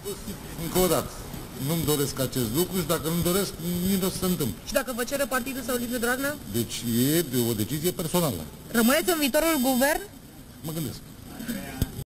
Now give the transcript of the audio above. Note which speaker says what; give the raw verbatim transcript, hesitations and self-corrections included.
Speaker 1: spus încă o dată. Nu-mi doresc acest lucru și dacă nu-mi doresc, nici nu o să se întâmplă.
Speaker 2: Și dacă vă cere partidul sau Liviu Dragnea?
Speaker 1: Deci e de o decizie personală.
Speaker 2: Rămâneți în viitorul guvern?
Speaker 1: Mă gândesc.